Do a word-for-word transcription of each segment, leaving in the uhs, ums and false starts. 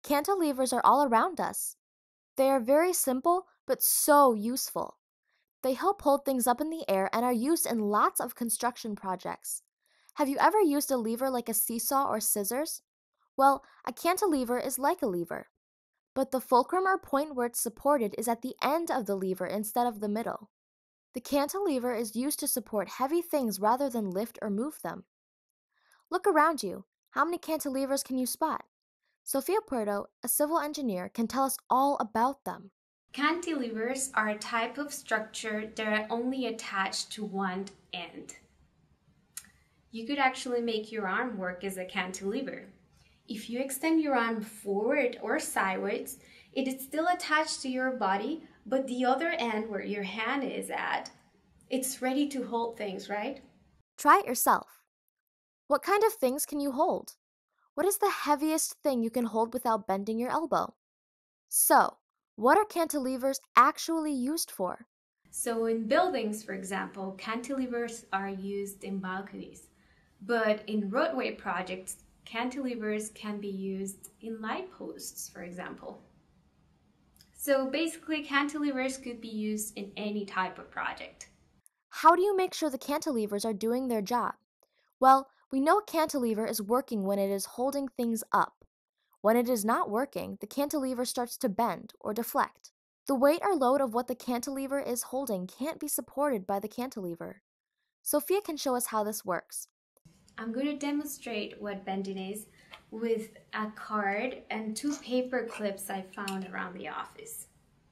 Cantilevers are all around us. They are very simple, but so useful. They help hold things up in the air and are used in lots of construction projects. Have you ever used a lever like a seesaw or scissors? Well, a cantilever is like a lever, but the fulcrum or point where it's supported is at the end of the lever instead of the middle. The cantilever is used to support heavy things rather than lift or move them. Look around you. How many cantilevers can you spot? Sofia Puerto, a civil engineer, can tell us all about them. Cantilevers are a type of structure that are only attached to one end. You could actually make your arm work as a cantilever. If you extend your arm forward or sideways, it is still attached to your body, but the other end where your hand is at, it's ready to hold things, right? Try it yourself. What kind of things can you hold? What is the heaviest thing you can hold without bending your elbow? So, what are cantilevers actually used for? So in buildings, for example, cantilevers are used in balconies. But in roadway projects, cantilevers can be used in light posts, for example. So basically, cantilevers could be used in any type of project. How do you make sure the cantilevers are doing their job? Well, we know a cantilever is working when it is holding things up. When it is not working, the cantilever starts to bend or deflect. The weight or load of what the cantilever is holding can't be supported by the cantilever. Sophia can show us how this works. I'm going to demonstrate what bending is with a card and two paper clips I found around the office.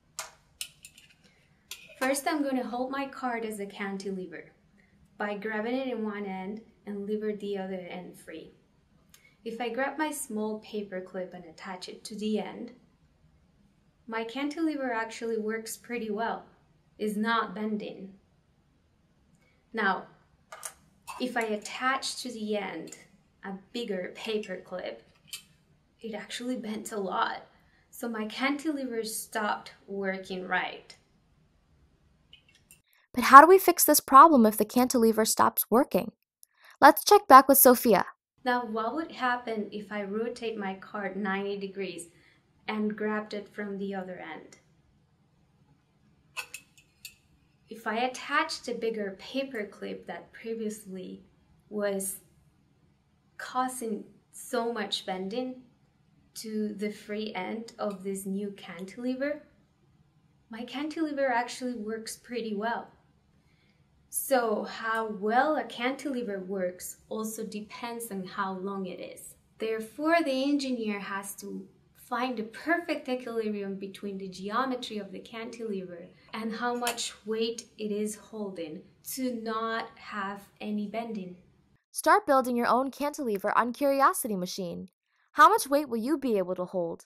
First, I'm going to hold my card as a cantilever by grabbing it in one end and lever the other end free. If I grab my small paper clip and attach it to the end, my cantilever actually works pretty well. It's not bending. Now, if I attach to the end a bigger paper clip, it actually bent a lot. So my cantilever stopped working right. But how do we fix this problem if the cantilever stops working? Let's check back with Sophia. Now, what would happen if I rotate my card ninety degrees and grabbed it from the other end? If I attached a bigger paper clip that previously was causing so much bending to the free end of this new cantilever, my cantilever actually works pretty well. So how well a cantilever works also depends on how long it is. Therefore, the engineer has to find the perfect equilibrium between the geometry of the cantilever and how much weight it is holding to not have any bending. Start building your own cantilever on Curiosity Machine. How much weight will you be able to hold?